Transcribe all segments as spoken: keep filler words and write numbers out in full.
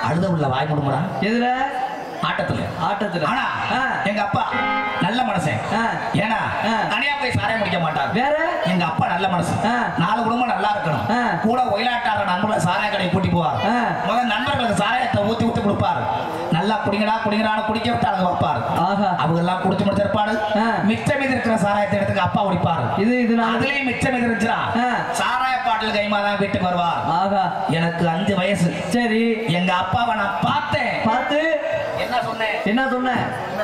அழுத உள்ள வாய் முடுமுடா. எதுல? ஆட்டத்துல. ஆட்டத்துல. ஆனா எங்க அப்பா நல்ல மனுஷன். ஏன்னா தனியா போய் சாராயம் குடிக்க மாட்டார். வேற எங்க அப்பா நல்ல மனுஷன். நாலு குடும்பம் நல்லா இருக்கணும். கூட ஒயிலாட்டார நண்பர்களை சாராய கடையை கூட்டி போவார். முதல் நண்பர்களுக்கு சாராயத்தை ஊத்தி ஊத்தி கொடுப்பாரு. நல்லா குடிங்கடா குடிங்கடான்னு குடிக்க விட்டு அதை வைப்பாரு. அவங்க எல்லாம் குடிச்சு முடிச்சிருப்பாரு. மிச்சம் மீது இருக்கிற சாராயத்தை எடுத்துக்கு அப்பா குடிப்பாரு. இது இது அதுலயும் மிச்சம் மீது இருந்துச்சுன்னா சாராய பாட்டில் கைமா தான் வீட்டுக்கு வருவார். ஆகா எனக்கு அஞ்சு வயசு. சரி எங்க அப்பாவை நான் பார்த்தேன். பார்த்து என்ன சொன்னேன்? என்ன சொன்னேன்?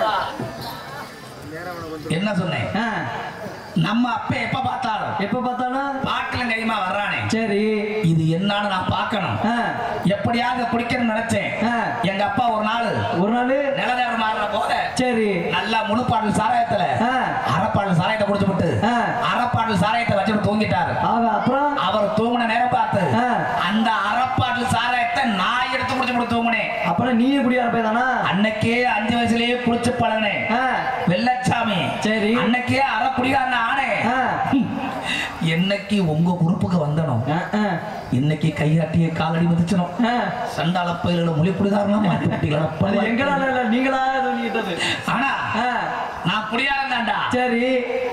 என்ன சொன்னேன்? நம்ம அப்ப எப்ப பார்த்தாலும் எப்ப பார்த்தாலும் பாட்டில கைமா வர்றானே. சரி இது என்னன்னு நான் பார்க்கணும். எப்படியாவது குடிக்கணும்னு நினைச்சேன். எங்க அப்பா ஒரு நாள் ஒரு நாள் நிலநேரம் மாறுற போத சரி நல்லா முழுப்பாடல் சாராயத்துல அரைப்பாடல் சாராயத்தை குடிச்சு விட்டு அரைப்பாடல் சாராயத்தை வச்சுட்டு தூங்கிட்டாரு. அப்புறம் அவர் தூங்கின நேரம் பார்த்து அந்த அரைப்பாடல் சாராயத்தை நான் எடுத்து குடிச்சு விட்டு தூங்கினேன். அப்புறம் நீயே குடியார போய்தானா? அன்னைக்கே அஞ்சு வயசுலயே குடிச்சு பழகினேன். வெள்ளச்சாமி சரி அன்னைக்கே அரை குடிகாரன ஆனே. என்னைக்கு உங்க குறுப்புக்கு வந்தனும் இன்னைக்கு கையாட்டிய காலடி மதிச்சனும் சண்டால பயில மொழி குடிகாரனா மாத்திட்டீங்களா? எங்களால இல்ல நீங்களா சொல்லிட்டது. ஆனா நான் குடியாரன் தான்டா. சரி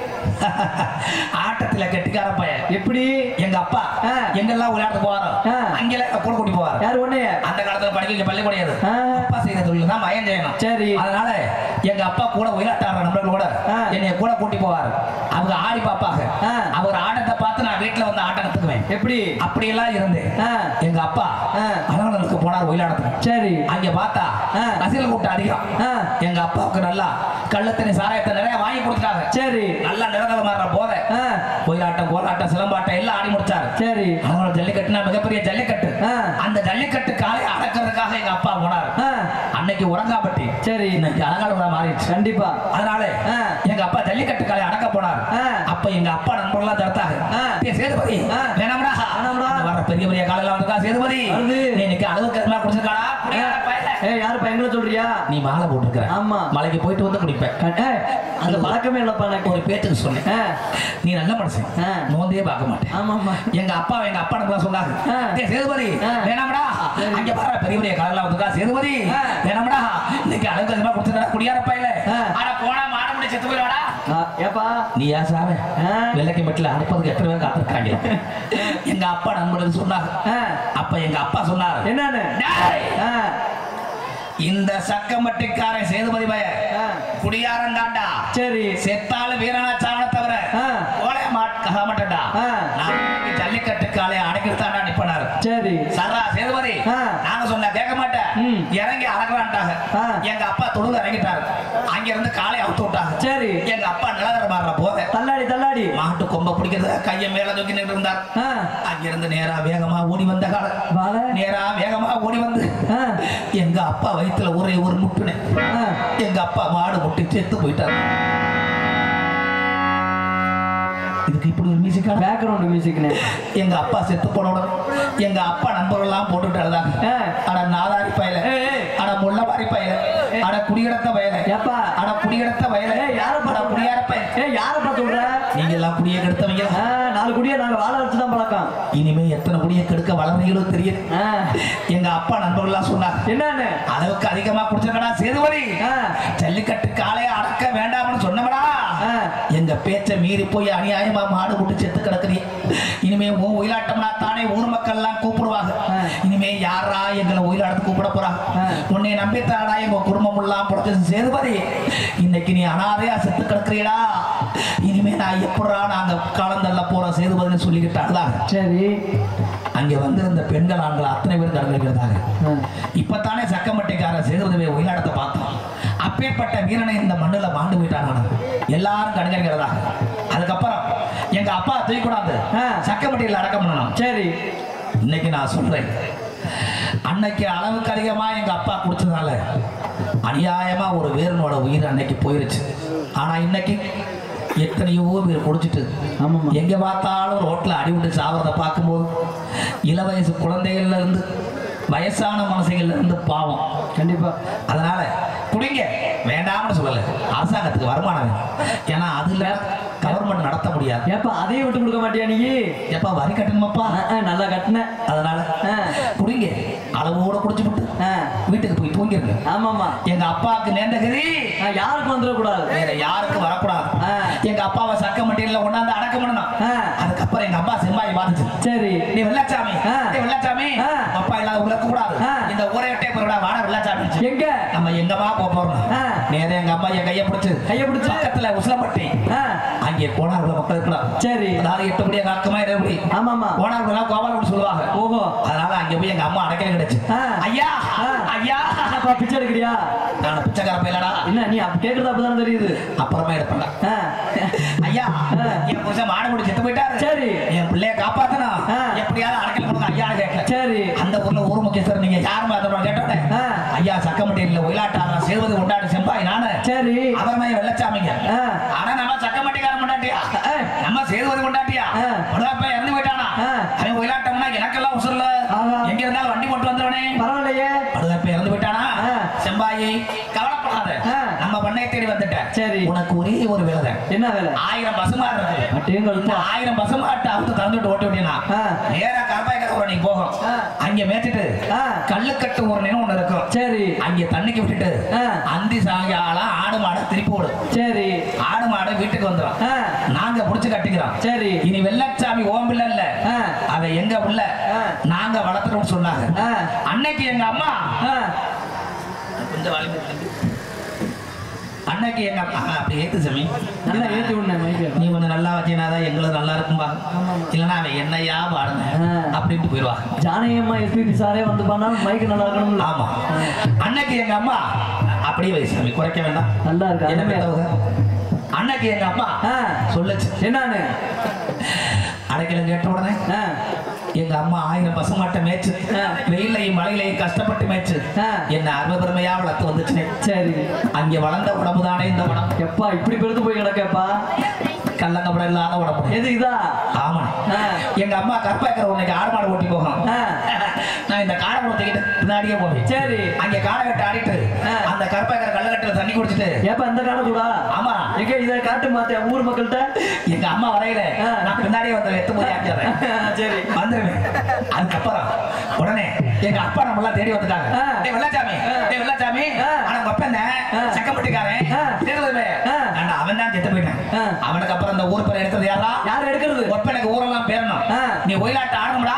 ஆட்டத்துல கெட்டிக்கார பையன். எப்படி? எங்க அப்பா எங்கெல்லாம் விளையாட்டு போவாரோ அங்கெல்லாம் கூட கூட்டி போவார். யாரு ஒண்ணு அந்த காலத்துல படிக்க பள்ளி கிடையாது. அப்பா செய்யற தொழில் தான் மயம் செய்யணும். சரி அதனால எங்க அப்பா கூட விளையாட்டாடுற நண்பர்கள் கூட என்னைய கூட கூட்டி போவார். அவங்க ஆடி பாப்பாங்க. அவர் ஆட்டத்தை பார்த்து நான் வீட்டுல வந்து ஆட்டம் கத்துக்குவேன். எப்படி? அப்படியெல்லாம் இருந்து எங்க அப்பா அலுவலருக்கு போனார் ஒயிலாடத்துக்கு. சரி அங்க பார்த்தா ரசிகல் கூட்டம் அதிகம். எங்க அப்பாவுக்கு நல்லா கள்ளத்தனி சாராயத்தை நிறைய வாங்கி கொடுத்துட்டாங்க. சரி நல்லா நிறதல மாறுற போத ஒயிலாட்டம் கோலாட்டம் சிலம்பாட்டம் எல்லாம் ஆடி முடிச்சாரு. சரி அவங்களோட ஜல்லிக்கட்டுனா மிகப்பெரிய ஜல்லிக்கட்டு. அந்த ஜல்லிக்கட்டு காலை அடக்கிறதுக்காக எங்க அப்பா போனார். அன்னைக்கு உறங்காப்பட்டி. சரி இன்னைக்கு அலங்கார மாறிடுச்சு. கண்டிப்பா அதனால எங்க அப்பா ஜல்லிக்கட்டு காலை அடக்க போனார். அப்ப எங்க அப்பா நண்பர்கள்லாம் தடுத்தாங்க. சேதுபதி வேணாம்டா வர பெரிய பெரிய காலையில வந்திருக்கா சேதுபதி நீ இன்னைக்கு அளவுக்கு எல்லாம் குடிச்சிருக்காடா. யாரு பையங்களை சொல்றியா? நீ மாலை போட்டுருக்க. ஆமா மலைக்கு போயிட்டு வந்து குடிப்பேன். அந்த பழக்கமே இல்லப்பா. எனக்கு ஒரு பேச்சுக்கு சொன்னேன். நீ நல்ல மனுஷன் நோந்தே பார்க்க மாட்டேன். ஆமா ஆமா எங்க அப்பா எங்க அப்பா நண்பர்களா சொன்னாங்க சேதுபதி வேணாம்டா அங்க பாரு பெரிய பெரிய காலையில வந்திருக்கா சேதுபதி வேணாம்டா இன்னைக்கு அளவுக்கு அதிகமா குடிச்சிருக்கா குடியார பையில. ஆனா போனா மாட முடி செத்து போயிடுவாடா. ஏப்பா நீ ஏன் சாவே வெள்ளைக்கு மட்டும் அனுப்பதுக்கு எத்தனை பேர் காத்திருக்காங்க. எங்க அப்பா நண்பர்கள் சொன்னாங்க. அப்ப எங்க அப்பா சொன்னார் என்னன்னு இந்த சக்கமட்டிக்காரன் சேதுபதி பய குடியாரன் தாண்டா. சரி செத்தாலும் வீரனா சாவன தவிர ஓலை மாட்ட மாட்டா. ஜல்லிக்கட்டு காலை அடைக்கிறதாண்டா நிப்பனாரு. சரி சரா சேதுபதி நாங்க சொன்ன கேட்க மாட்டேன் இறங்கி அடக்கலான்ட்டாங்க. எங்க அப்பா தொழுது இறங்கிட்டாரு. அங்க இருந்து காலை அவுத்து விட்டாங்க. சரி எங்க அப்பா நிலதர மாறுற போத தள்ளாடி தள்ளாடி மாட்டு கொம்ப பிடிக்கிறத கைய மேல தூக்கி நின்று இருந்தார். அங்க இருந்து நேரா வேகமா ஓடி வந்த கால நேரா வேகமா ஓடி வந்து எங்க அப்பா வயிற்றுல ஒரே ஒரு முட்டுனே. எங்க அப்பா மாடு முட்டி செத்து போயிட்டாரு. இதுக்கு இப்படி ஒரு மியூசிக் பேக்ரவுண்ட் மியூசிக். எங்க அப்பா செத்து போன உடனே எங்க அப்பா நண்பர்கள் எல்லாம் போட்டுட்டு அழுதாங்க. அட நாதாரி பயில அட முள்ளமாரி பயில அட குடியடத்த வயல அட குடியடத்த வயல யாரப்பா குடியார பையன் யாரப்பா சொல்ற? நீங்க எல்லாம் குடிய கெடுத்தவங்க. நாலு குடிய நாங்க வாழ வச்சுதான் பழக்கம். இனிமே எத்தனை குடிய கெடுக்க வளர்றீங்களோ தெரியும். எங்க அப்பா நண்பர்கள் எல்லாம் சொன்னாங்க என்னன்னு அளவுக்கு அதிகமா குடிச்சிருக்கடா சேதுபதி ஜல்லிக்கட்டு காலையை அடக்க வேண்டாம்னு சொன்னவடா. எங்க பேச்ச மீறி போய் அநியாயமா மாடு விட்டு செத்து கிடக்குறீ. இனிமே உன் ஒயிலாட்டம்னா தானே ஊர் மக்கள் எல்லாம் கூப்பிடுவாங்க. இனிமே யாரா எங்களை ஒயிலாட்டத்து கூப்பிட போறாங்க. உன்னை நம்பித்தாடா எங்க குடும்பம் எல்லாம் புடச்சு சேதுபதி இன்னைக்கு நீ அனாதையா செத்து கிடக்குறீடா. இனிமே நான் எப்படா நாங்க காலந்தள்ள போறோம் சேதுபதினு சொல்லிக்கிட்டாங்களா. சரி அங்க வந்திருந்த பெண்கள் ஆண்கள் அத்தனை பேர் கடந்திருக்கிறதாக. இப்பத்தானே சக்கமட்டிக்கார சேதுபதி ஒயிலாட்டத்தை பார்த்தோம். அப்பேற்பட்ட வீரனை இந்த மண்ணுல மாண்டு போயிட்டாங்க. எல்லாரும் கடுங்கிறதா. அதுக்கப்புறம் எங்க அப்பா தூக்கி கூடாது சக்கமட்டியில் அடக்கம் பண்ணணும். சரி இன்னைக்கு நான் சொல்றேன் அன்னைக்கு அளவுக்கு அதிகமா எங்க அப்பா குடிச்சதுனால அநியாயமா ஒரு வீரனோட உயிர் அன்னைக்கு போயிருச்சு. ஆனா இன்னைக்கு எத்தனையோ பேர் குடிச்சிட்டு எங்க பார்த்தாலும் ரோட்ல அடிவிட்டு சாவறதை பார்க்கும்போது இள வயசு குழந்தைகள்ல இருந்து வயசான மனுஷங்கள்ல இருந்து பாவம் கண்டிப்பா. அதனால குடிங்க வேண்டாம்னு சொல்லல, அரசாங்கத்துக்கு வருமானம். ஏன்னா அதுல கவர்மெண்ட் நடத்த முடியாது. ஏப்பா அதையும் விட்டு கொடுக்க மாட்டியா நீ? ஏப்பா வரி கட்டணுமாப்பா? நல்லா கட்டின. அதனால குடிங்க, அளவோட குடிச்சு விட்டு வீட்டுக்கு போய் தூங்கிருங்க. ஆமாமா. எங்க அப்பாவுக்கு நேர்ந்தகதி யாருக்கும் வந்துடக்கூடாது, வேற யாருக்கும் வரக்கூடாது. எங்க அப்பாவை சக்க மட்டியில கொண்டாந்து அடக்கம் பண்ணணும். அதுக்கப்புறம் எங்க அப்பா செம்பாய் பாத்துச்சு. சரி நீ வெள்ளச்சாமி, வெள்ளச்சாமி அப்பா இல்லாத உள்ள கூடாது, இந்த ஊரை விட்டே போறா வாட வெள்ளச்சாமி. எங்க நம்ம எங்கமா போறோம்? நேரே எங்க அம்மா என் கையை பிடிச்சு கையை பிடிச்சு பக்கத்துல உசிலப்பட்டி அங்கே கோனார்குள்ள மக்கள் இருக்கலாம். சரி அதாவது எட்டு மணி காக்கமா இருபடி. ஆமாமா கோனார்குள்ள கோபால் சொல்லுவாங்க. ஓஹோ அதனால அங்க போய் எங்க அம்மா அடைக்கல கிடைச்சு. ஐயா ஐயா அப்பா பிச்சை எடுக்கிறியா? நான் பிச்சைக்கார பையலடா. என்ன நீ அப்ப கேக்குறது அப்பதான் தெரியுது. அப்புறமா எடுப்பேன். ஐயா என் புருஷன் மாடு முடி செத்து போயிட்டாரு. சரி என் பிள்ளைய காப்பாத்தனா எப்படியாவது அடைக்கல கொடுங்க ஐயா கேட்க. சரி அந்த ஊர்ல ஊர் முக்கியஸ்தர் நீங்க யாருமா கேட்டோட ஐயா சக்கமட்டியில ஒயிலாட்டாரா சேவது கொண்டாடு செம்பாய் நானு. சரி அப்புறமா வெள்ளச்சாமிங்க. ஆனா நம்ம சக்கமட்டிக்கார கொண்டாட்டியா, நம்ம சேதுவது கொண்டாட்டியா படுவாப்ப இறந்து போயிட்டானா அவன் ஒயிலாட்டம்னா எனக்கெல்லாம் உசுரல. எங்க இருந்தாலும் வண்டி போட்டு வந்துருவனே பரவாயில்லையே. படுவாப்ப இறந்து போயிட்டானா செம்பாயை கவலைப்படாத, நம்ம பண்ணை தேடி வந்துட்டேன். சரி உனக்கு ஒரே ஒரு வேலை. என்ன வேலை? ஆயிரம் பசுமாடு இருக்கு. ஆயிரம் பசுமாட்டை அவுத்து திறந்துட்டு ஓட்டு விட்டீங்கன்னா நேரா கரப்பாய்க்கார நீ போகும். அங்க மேய்ச்சிட்டு கல்லுக்கட்டு ஒரு நிலம் ஒண்ணு இருக்கும். சரி அங்க தண்ணிக்கு விட்டுட்டு அந்தி சாயங்காலம் ஆடு மாடை திருப்பி விடும். சரி ஆடு மாடு வீட்டுக்கு வந்துடும். நாங்க புடிச்சு கட்டிக்கிறோம். சரி இனி வெள்ளச்சாமி ஓம்பில்ல இல்ல, அவ எங்க உள்ள நாங்க வளர்த்துறோம்னு சொன்னாங்க. அன்னைக்கு எங்க அம்மா கொஞ்சம் அன்னைக்கு எங்க அப்படி ஏத்து சாமி நல்லா ஏத்தி விடணும். நீ கொஞ்சம் நல்லா வச்சீனாதான் எங்களுக்கு நல்லா இருக்கும்பா, இல்லைன்னா அவன் என்னையா பாடுங்க அப்படின்ட்டு போயிடுவா. ஜானகியம்மா எஸ்பிபி சாரே வந்து பண்ணா மைக்கு நல்லா இருக்கணும். ஆமா அன்னைக்கு எங்க அம்மா அப்படியே வை சாமி, குறைக்க வேண்டாம். நல்லா இருக்கு என்ன அன்னைக்கு எங்க அம்மா சொல்லுச்சு. என்னன்னு அடைக்கல கேட்ட உடனே எங்க அம்மா ஆயிரம் பசுமாட்டை மேய்ச்சு வெயிலையும் மழையிலையும் கஷ்டப்பட்டு மேய்ச்சு என்ன அருமை பெருமையா வளர்த்து வந்துச்சு. சரி அங்க வளர்ந்த உடம்பு தானே இந்த உடம்பு. எப்பா இப்படி பெருத்து போய் கிடக்கப்பா, கள்ளங்கப்படம் இல்லாத உடம்பு எது இதா? ஆமா எங்க அம்மா கற்பாய்க்கிற உன்னைக்கு ஆடு மாடு ஓட்டி போகணும். நான் இந்த காடை ஓட்டிக்கிட்டு பின்னாடியே போவேன். சரி அங்க காடை கட்ட ஆடிட்டு அந்த கற்பாய்க்கிற கள்ளக்கட்டில தண்ணி குடிச்சிட்டு ஏப்ப இந்த காடை கூட. ஆமா எங்க இதை காட்டு மாத்தேன் ஊர் மக்கள்கிட்ட. எங்க அம்மா வரையில நான் பின்னாடியே வந்து எத்து போய் ஆக்கிடுறேன். சரி வந்துருவேன். அதுக்கப்புறம் உடனே எங்க அப்பா நம்ம எல்லாம் தேடி வந்துட்டாங்க. டேய் வெள்ளச்சாமி, டேய் வெள்ளச்சாமி ஆனா உங்க அப்பா என்ன சக்கமட்டிக்காரன் தேடுவே அவன் தான் செத்து போயிட்டான். அவனுக்கு அப்புறம் அந்த ஊர் பேர் எடுத்தது யாரா? யார் எடுக்கிறது? ஒப்பனுக்கு ஊரெல்லாம் பேரணும். நீ ஒயிலாட்ட ஆடணும்டா.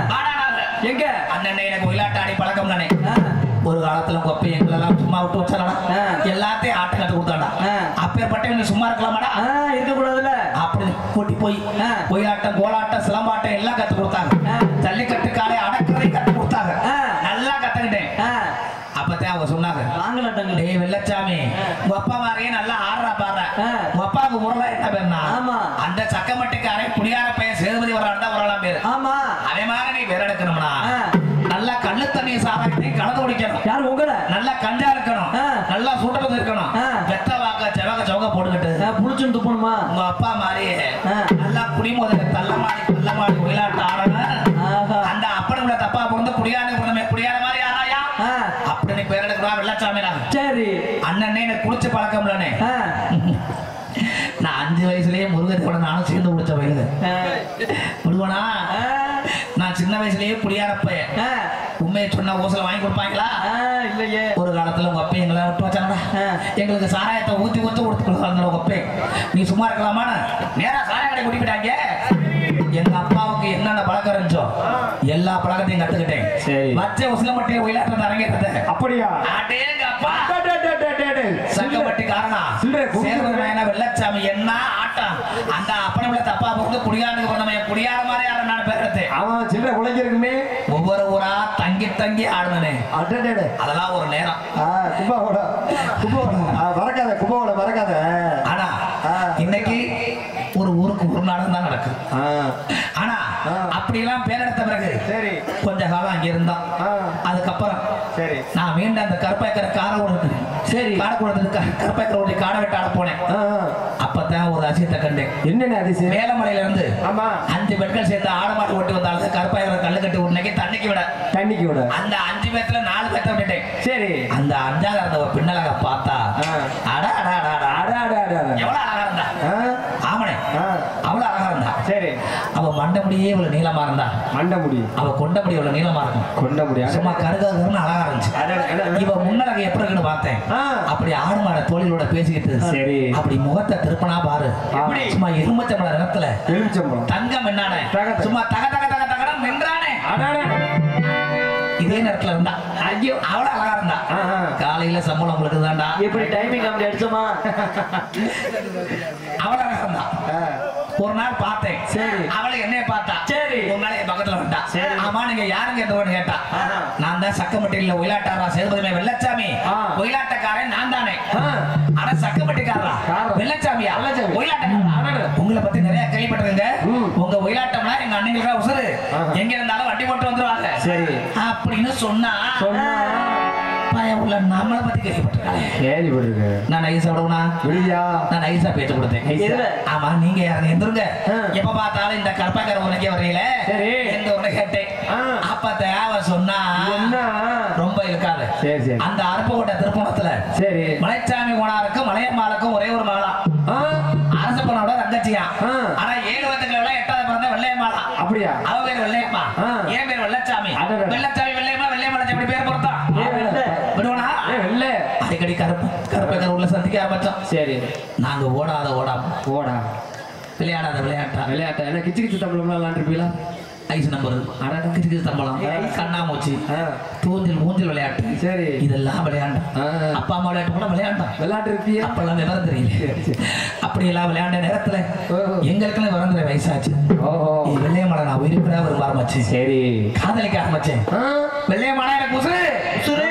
எங்க அண்ணன் எனக்கு ஒயிலாட்ட ஆடி பழக்கம் தானே. ஒரு காலத்துல கொப்பை எங்களெல்லாம் சும்மா விட்டு வச்சாடா, எல்லாத்தையும் ஆட்ட கட்டு கொடுத்தாடா. அப்பேற்பட்ட நீ சும்மா இருக்கலாமாடா? இருக்க கூடாதுல. அப்படி கூட்டி போய் ஒயிலாட்டம் கோலாட்டம் சிலம்பாட்டம் எல்லாம் கத்து கொடுத்தாங்க. ஜல்லிக்கட்டு காலை அடக்கிறதை கத்து கொடுத்தாங்க. நல்லா கத்துக்கிட்டேன். அப்பதான் அவங்க சொன்னாங்க டேய் வெள்ளச்சாமி உங்க அப்பா மாதிரியே நல்லா ஆடுறா பாடுற. உங்க அப்பாவுக்கு முரளா என்ன பேருனா அந்த சக்கமட்டிக்காரன் குடியார பையன் சேதுபதி வரான் தான் வரலாம் பேரு. ஆமா அதே மாதிரி நீ வேற எடுக்கணும்னா நல்லா கண்ணு தண்ணி சாராயத்தை கலந்து குடிக்கணும். யாரு உங்களை நல்லா கஞ்சா இருக்கணும், நல்லா சூட்டப்பது இருக்கணும், வெத்த வாக்க செவக சவக போட்டுக்கிட்டு புடிச்சுன்னு துப்பணுமா. உங்க அப்பா மாதிரியே நல்லா குடிமோத தள்ள மாடி தள்ள மாடி ஒயிலாட்ட ஆடணும். அந்த அப்பனுங்களை தப்பா பிறந்த குடியார பிறந்த குடியார மாதிரி ஆறாயா அப்படின்னு பேர் எடுக்கிறா வெள்ளச்சாமி. சரி அண்ணனே எனக்கு குடிச்ச பழக்கம் இல்லனே. நான் அஞ்சு வயசுலயே முருகன் கூட நானும் சேர்ந்து குடிச்ச வயது முருகனா. நான் சின்ன வயசுலயே குடியாரப்ப உண்மையை சொன்னா ஊசல வாங்கி கொடுப்பாங்களா? இல்லையே. ஒரு காலத்துல உங்க அப்பா எங்களை விட்டு வச்சாங்களா, எங்களுக்கு சாராயத்தை ஊத்தி ஊத்தி கொடுத்து உங்க அப்பா நீ சும்மா இருக்கலாமா நேரா சாராய கடை கூட்டிக்கிட்டாங்க. எங்க அப்பாவுக்கு என்னென்ன பழக்கம் இருந்துச்சோ எல்லா பழக்கத்தையும் கத்துக்கிட்டேன். வச்ச உசிலம்பட்டியை ஒயிலாட்டம் அரங்கேற்றது. அப்படியா? அடேங்க அப்பா சங்கப்பட்டி காரணா சேதுபதி வெள்ளச்சாமி என்ன ஆட்டம். அந்த அப்பனை தப்பா போட்டு குடியாருக்கு பண்ண குடியார மாதிரி ஆடுனான பேரத்து அவன் சின்ன குழைஞ்சிருக்குமே. ஒவ்வொரு ஊரா தங்கி தங்கி ஆடுனே. அதெல்லாம் ஒரு நேரம். குப்பாவோட குப்பாவோட மறக்காத குப்பாவோட மறக்காத. ஆனா இன்னைக்கு ஒரு ஊருக்கு ஒரு நாடகம் தான் நடக்குது. ஆனா அப்படியெல்லாம் பேர் எடுத்த பிறகு சரி கொஞ்ச காலம் அங்க இருந்தான். அதுக்கப்புறம் சரி நான் மீண்டும் அந்த கருப்பாய்க்கிற காரை ஓடுறது சரி காடை கூடது கருப்பாய்க்கிற ஓடி காடை வெட்டாட போனேன். அப்பதான் ஒரு அதிசயத்தை கண்டேன். என்னென்ன அதிசயம்? வேலமலையில இருந்து ஆமா அஞ்சு பெண்கள் சேர்ந்து ஆடு மாடு ஓட்டி வந்தாலும் கருப்பாய்க்கிற கல்லு கட்டி உன்னைக்கு தண்ணிக்கு விட தண்ணிக்கு விட அந்த அஞ்சு பேத்துல நாலு பேர்த்த விட்டுட்டேன். சரி அந்த அஞ்சாவது இருந்த பின்னலக பார்த்தா அடா அடா அடா அடா அடா அடா எவ்வளவு அழகா இருந்தா. ஆமனே அவ்வளவு அழகா இருந்தா. சரி அவ மண்டை முடியே இவ்வளவு நீளமா இருந்தா. மண்டை முடி அவ கொண்ட முடி இவ்வளவு நீளமா இருக்கும். கொண்ட முடி சும்மா கருகருன்னு அழகா இருந்துச்சு. இவ முன்னலக எப்படி இருக்குன்னு பார்த்தேன். அப்படி ஆடு மாட தோழிகளோட பேசிக்கிட்டு சரி அப்படி முகத்தை திருப்பனா பாரு சும்மா எலும்பச்சம்பள நிறத்துல எலும்பச்சம்பளம் தங்கம் என்னானே சும்மா தக தக தக தகடம் நின்றானே இதே நேரத்துல இருந்தா. ஐயோ அவ்வளவு அழகா இருந்தா. காலையில சம்பளம் உங்களுக்கு தான்டா. எப்படி டைமிங் அப்படி அடிச்சோமா அவ்வளவு அழகா இருந்தா. ஒரு நாள் பார்த்தேன். சரி அவளை என்னைய பார்த்தா. சரி ஒரு நாள் என் பக்கத்துல வந்தா. சரி ஆமா நீங்க யாருங்க எந்தவன்னு கேட்டா. நான் தான் சக்கமட்டியில ஒயிலாட்டாரா சேதுபதிமே வெள்ளச்சாமி ஒயிலாட்டக்காரன் நான் தானே. ஆனா சக்கமட்டிக்காரா வெள்ளச்சாமியா ஒயிலாட்டக்காரா உங்களை பத்தி நிறைய கேள்விப்பட்டிருங்க. உங்க ஒயிலாட்டம்னா எங்க அண்ணங்களுக்கு உசுறு எங்க இருந்தாலும் வண்டி போட்டு வந்துருவாங்க. சரி அப்படின்னு சொன்னா நம்மளை பத்தி கேள்விப்பட்டிருக்காங்க. நான் நைசா விடுவா நான் நைசா பேச்சு கொடுத்தேன். ஆமா நீங்க யாருங்க எந்திருங்க எப்ப பார்த்தாலும் இந்த கற்பாக்கரை உனக்கே வரையில எந்த உடனே கேட்டேன். அப்ப தேவை சொன்னா ரொம்ப இருக்காது. அந்த அருப்புக்கோட்டை திருப்பணத்துல சரி மலைச்சாமி கோணாருக்கும் மலையம்மாளுக்கும் ஒரே ஒரு மகளா அரச பொண்ணோட தங்கச்சியா. ஆனா ஏழு வருஷத்துல எட்டாவது பிறந்த வெள்ளையம்மாளா. அப்படியா அவ பேர் வெள்ளையம்மா ஏன் பேர் வெள்ளச்சாமி. வெள்ளச்சாமி வெள்ளையம்மா வெள்ளையம்மா எப்படி பேர் பொறுத்தா விடுவனா வெள்ள அடிக்கடி கருப்பு கருப்பை உள்ள சந்திக்க ஆரம்பிச்சோம். சரி நாங்க ஓடாத ஓடாம ஓடா விளையாடாத விளையாட்டா விளையாட்டா என்ன கிச்சு கிச்சு தம்பளம் விளையாண்டுருப்பீங்களா? ஐஸ் நம்பர் அட கிச்சு கிச்சு தம்பளம் கண்ணாமூச்சி தூந்தில் ஊஞ்சல் விளையாட்டு சரி இதெல்லாம் விளையாண்டோம். அப்பா அம்மா விளையாட்டு கூட விளையாண்டோம். விளையாட்டு இருப்பியா? அப்பெல்லாம் விவரம் தெரியல. அப்படியெல்லாம் விளையாண்ட நேரத்துல எங்களுக்குன்னு விவரம் வயசாச்சு. வெள்ளையமலை நான் உயிர்ப்பினா ஒரு ஆரம்பிச்சேன். சரி காதலிக்க ஆரம்பிச்சேன். வெள்ளையமலை எனக்கு உசுரு உசுரு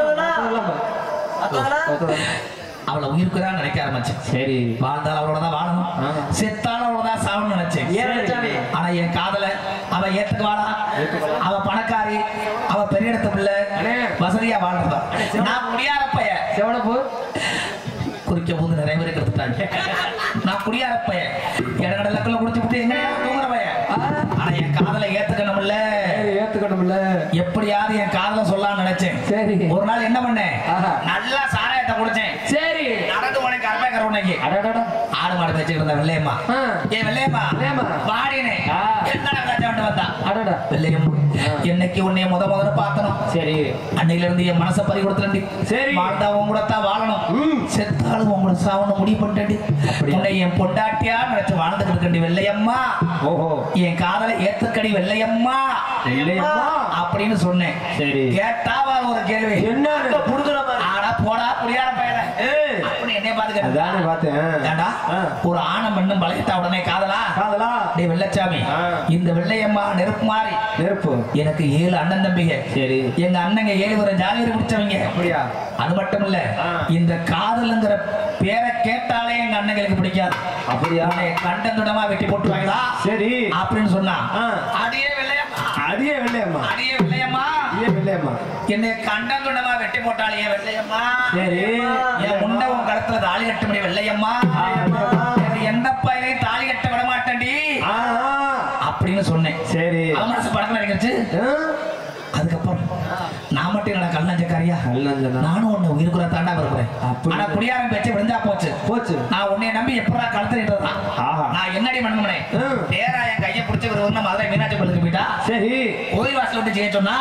அவளை உயிருக்குதான் நினைக்க ஆரம்பிச்சேன். சரி வாழ்ந்தாலும் அவளோடதான் வாழணும் செத்தாலும் அவளோதான் சாவணும்னு நினைச்சேன். ஆனா என் காதல அவ ஏத்துக்குவாளா? அவ பணக்காரி அவ பெரிய இடத்து பிள்ளை வசதியா வாழ்றா. நான் முடியாதப்பைய செவனப்பு குறிக்க போது நிறைய பேர் எடுத்துட்டாங்க. நான் குடியாரப்பைய இடங்கடலுக்குள்ள குடிச்சு விட்டு எங்க தூங்குற பையன். ஆனா என் காதலை ஏத்துக்கணும் இல்ல ஏத்துக்கணும் இல்ல எப்படியாவது என் காதலை சொல்லலாம்னு நினைச்சேன். சரி ஒரு நாள் என்ன பண்ணேன் நல்லா சாராயத்தை குடிச்சேன். சரி நடந்து உனக்கு அர்ப்பேக்கிற உனக்கு ஆடு மாடு வச்சுக்கிட்டு இருந்த வெள்ளையம்மா ஏ வெள்ளையம்மா வாடினே என்ன வந்தா அடடா வெள்ளையம்மா என்னைக்கு உன்னைய முத முதல்ல பார்த்தனும். சரி அன்னையில இருந்து என் மனசை பறி கொடுத்துறேன். சரி வாழ்ந்தா உன் கூட தான் வாழணும் செத்தாலும் உங்களை சாவணும் முடிவு பண்ணிட்டேன். உன்னை என் பொண்டாட்டியா நினைச்சு வாழ்ந்துட்டு இருக்கண்டி வெள்ளையம்மா. ஓஹோ என் காதலை ஏத்துக்கடி வெள்ளையம்மா வெள்ளையம்மா அப்படின்னு சொன்னேன். சரி கேட்டாவா ஒரு கேள்வி என்ன புடுதுற ஆனா போடா புடியார பையல அப்படி என்னைய பாத்துக்கிட்டேன் பார்த்தேன். ஒரு ஆணம் பெண்ணும் பழகிட்டா உடனே காதலா காதலா டே வெள்ளச்சாமி இந்த வெள்ளையம்மா நெருப்பு மாறி நெருப்பு எனக்கு ஏழு அண்ணன் தம்பிங்க. சரி எங்க அண்ணங்க ஏழு பேரும் ஜாலியர் முடிச்சவங்க. அப்படியா அது மட்டும் இல்ல இந்த காதல்ங்கிற பேரை கேட்டாலே எங்க அண்ணங்களுக்கு பிடிக்காது. அப்படியா கண்டந்துடமா வெட்டி போட்டுவாங்களா? சரி அப்படின்னு சொன்னா அடியே வெள்ளையம்மா அடியே வெள்ளையம்மா அடியே வெள்ளையம்மா அடியே வெள்ளையம்மா என்னை கண்டந்துடமா வெட்டி போட்டாலே வெள்ளையம்மா. சரி என் முண்டை உன் கழுத்துல தாலி கட்ட முடியும் வெள்ளையம்மா. எந்த பையனையும் தாலி கட்ட விட மாட்டேன்டி அப்படின்னு சொன்னேன். சரி அவன் மனசு பழக்கம் நினைக்கிச்சு. அதுக்கப்புறம் நான் மட்டும் என்ன கல்லஞ்சக்காரியா நானும் உன்னை உயிருக்குற தாண்டா வருகிறேன். ஆனா குடியாரம் பேச்சு விழுந்தா போச்சு போச்சு. நான் உன்னை நம்பி எப்படா கழுத்துறேன். நான் என்னடி மண்மனே நேரா என் கையை பிடிச்சி ஒரு மதுரை மீனாட்சி பள்ளிக்கு போயிட்டா. சரி கோயில் வாசல் விட்டு செய்ய சொன்னா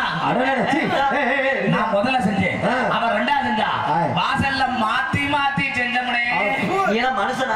நான் முதல்ல செஞ்சேன் அவன் ரெண்டாவது செஞ்சா வாசல்ல மாத்தி மாத்தி செஞ்சவனே மனுஷனா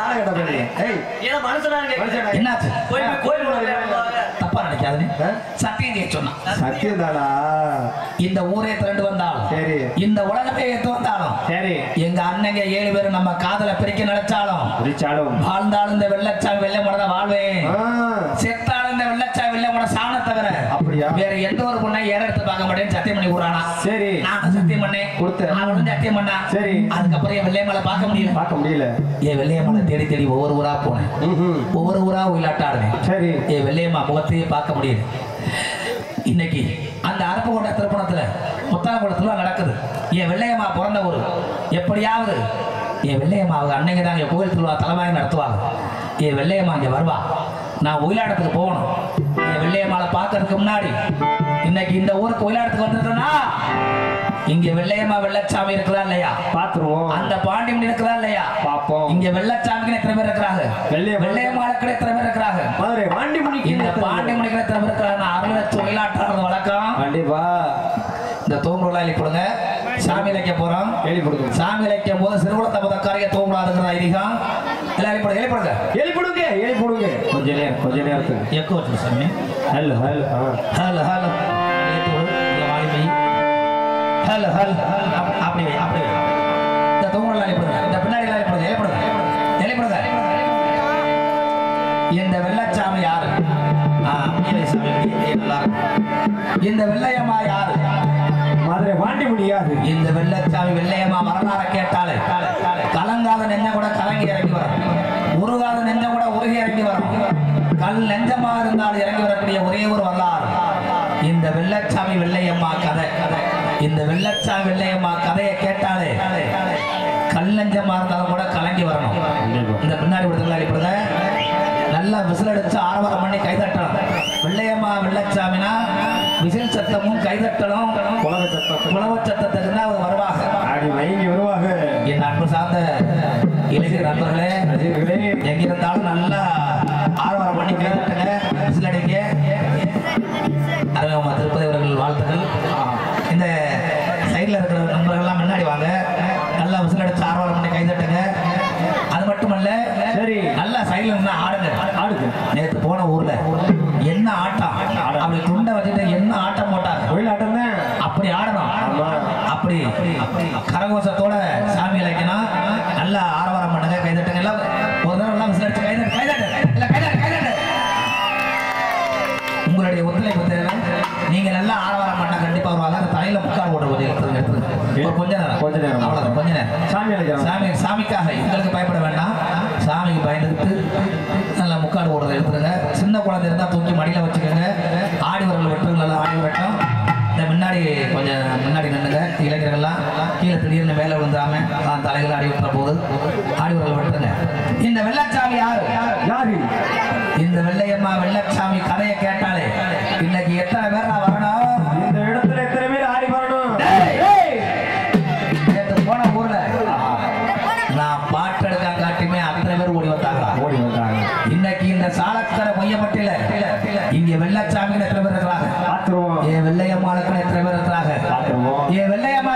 என்னாச்சு தப்பா நினைக்காது சத்தியம் செய்ய சொன்னா சத்தியம் தானா இந்த ஊரே திரண்டு வந்தாலும் சரி இந்த உலகத்தை ஏத்து வந்தாலும் சரி எங்க அண்ணங்க ஏழு பேரும் நம்ம காதல பிரிக்க நினைச்சாலும் பிரிச்சாலும் வாழ்ந்தாலும் இந்த வெள்ளச்சாமி வெள்ளை முடதான் வாழ்வேன் செத்தாலும் இந்த வெள்ளச்சாமி வெள்ளை முட சாண தவிர அப்படியா வேற எந்த ஒரு பொண்ணை ஏற எடுத்து பார்க்க மாட்டேன்னு சத்தியம் பண்ணி பண்ணி விடுறானா. சரி நான் சத்தியம் பண்ணேன் கொடுத்தேன். அவன் சத்தியம் பண்ணா. சரி அதுக்கப்புறம் என் வெள்ளையம்மாளை பார்க்க முடியல பார்க்க முடியல என் வெள்ளையம்மாளை தேடி தேடி ஒவ்வொரு ஊரா போனேன். ஒவ்வொரு ஊரா ஒயிலாட்டாடுனேன். சரி என் வெள்ளையம்மா முகத்தையே பார்க்க முடியல. இன்னைக்கு அந்த அரப்பகோட்டை திருப்பணத்துல முத்தாங்குளத்துல நடக்குது. என் வெள்ளையம்மா பிறந்த ஊர். எப்படியாவது என் வெள்ளையம்மா அவங்க அன்னைக்கு தான் என் கோயில் திருவிழா தலைமையாக நடத்துவாங்க. என் வெள்ளையம்மா இங்கே வருவா. நான் ஒயிலாட்டத்துக்கு போகணும். என் வெள்ளையம்மாவை பார்க்கறதுக்கு முன்னாடி இன்னைக்கு இந்த ஊருக்கு ஒயிலாட்டத்துக்கு வந்துட்டோம்னா இங்க வெள்ளையம்மா வெள்ளச்சாமி இருக்கிறா இல்லையா பாத்துருவோம். அந்த பாண்டியம்மன் இருக்கிறா இல்லையா பாப்போம். இங்க வெள்ளச்சாமிக்கு எத்தனை பேர் இருக்கிறாங்க? வெள்ளையம்மாளுக்கு எத்தனை பேர் இருக்கிறாங்க? பாண்டியம்மனுக்கு இந்த பாண்டியம்மனுக்கு எத்தனை பேர் இருக்கிறாங்க? அருள ஒயிலாட்டுறது வழக்கம். கண்டிப்பா இந்த தோம்புலாம் எழுதி போடுங்க. சாமி இலைக்க போறோம். எழுதி போடுங்க. சாமி இலைக்கும் போது சிறுகுளத்தை முதக்காரிய தோம்புடாதுங்கிற ஐதீகம். எல்லாம் எழுதி போடுங்க. எழுதி போடுங்க. எழுதி போடுங்க. எழுதி போடுங்க. கொஞ்ச நேரம் கொஞ்ச நேரத்துக்கு எக்கோ வச்சு சாமி. Hello hello hello hello வாலிமை hello hello அப்படி அப்படி இந்த தோம்புலாம் எழுதி போடுங்க. இந்த பின்னாடி எல்லாம் எழுதி போடுங்க. எழுதி போடுங்க. எழுதி போடுங்க. இந்த வெள்ளச்சாமி யாரு? இந்த வெள்ளையம்மா யாரு? மதுரை பாண்டியம்மன் யாரு? இந்த வெள்ளச்சாமி வெள்ளையம்மா வரலாற கேட்டாலே கலங்காத நெஞ்ச கூட கலங்கி இறங்கி வரும். உருகாத நெஞ்ச கூட உருகி இறங்கி வரும். கல் நெஞ்சமா இருந்தாலும் இறங்கி வரக்கூடிய ஒரே ஒரு வரலாறு இந்த வெள்ளச்சாமி வெள்ளையம்மா கதை. இந்த வெள்ளச்சாமி வெள்ளையம்மா கதையை கேட்டாலே கல் நெஞ்சமா இருந்தாலும் கூட கலங்கி வரணும். இந்த பின்னாடி விடுதலை நல்லா விசில் அடிச்சு ஆரவாரம் பண்ணி கைதட்டணும். வெள்ளையம்மா வெள்ளச்சாமினா விசில் சத்தமும் கைதட்டலும் குலவ சத்தம் குலவ சத்தத்துக்கு தான் அவர் வருவாங்க. வருவாங்க. என் அன்பு சார்ந்த இளைஞர் நண்பர்களே எங்கிருந்தாலும் நல்லா ஆரவாரம் பண்ணி கைதட்டுங்க, விசில் அடிங்க. அருமையம்மா திருப்பதி அவர்கள் வாழ்த்துக்கள். இந்த சைடில் இருக்கிற நண்பர்கள்லாம் முன்னாடி வாங்க. நல்லா விசில் அடிச்சு ஆரவாரம் பண்ணி கைதட்டுங்க. அது மட்டுமல்ல சரி நல்லா சைடுல இருந்தா ஆடுங்க. ஆடுங்க. நேற்று போன ஊர்ல என்ன ஆட்டம் அப்படி துண்டை வச்சுட்டு என்ன ஆட்டம் போட்டாங்க. கோயில் ஆட்டம் தான் அப்படி ஆடணும். அப்படி கரகோஷத்தோட சாமி இலைக்கணும். நல்லா ஆரவாரம் பண்ணுங்க, கைதட்டுங்க. எல்லாம் ஒரு தடவை எல்லாம் விசில் அடிச்சு கைதட்டு கைதட்டு இல்லை கைதட்டு கைதட்டு. உங்களுடைய ஒத்துழைப்பு தேவை. நீங்க நல்லா ஆரவாரம் பண்ணா கண்டிப்பா வருவாங்க. அந்த தலையில முக்கால் போட்டு கொஞ்சம் எடுத்துருங்க எடுத்துருங்க கொஞ்ச நேரம் கொஞ்ச நேரம் அவ்வளவுதான் கொஞ்ச நேரம். சாமி சாமி சாமிக்காக எங்களுக்கு பயப்பட வேண்டாம். சாமிக்கு பயந்துட்டு நல்லா முக்காடு போடுறதை எடுத்துருங்க. சின்ன குழந்தை இருந்தால் தூக்கி மடியில் வச்சுக்கோங்க. ஆடி வரல் வெட்டுங்க. நல்லா ஆடி வெட்டும். இந்த முன்னாடி கொஞ்சம் முன்னாடி நின்றுங்க. இளைஞர்கள்லாம் கீழே திடீர்னு வேலை விழுந்தாம தலைகளை ஆடி விட்டுற போது ஆடி வரல் வெட்டுங்க. இந்த வெள்ளச்சாமி யாரு? யாரு? இந்த வெள்ளையம்மா வெள்ளச்சாமி கதையை கேட்டாலே இன்னைக்கு எத்தனை பேர் நான் வரணும்? இந்த இடத்துல எத்தனை பேர் ஆடி வரணும்? நேற்று போன ஊர்ல நான் பாட்டு எடுக்க காட்டியுமே அத்தனை பேர் ஓடி வந்தாங்களா? ஓடி வந்தாங்க. இன்னைக்கு இந்த சாலக்கரை மையப்பட்டில இங்க வெள்ளச்சாமிகள் எத்தனை பேர் இருக்கிறாங்க? என் வெள்ளையம்மாளுக்கு எத்தனை பேர் இருக்கிறாங்க? என் வெள்ளையம்மா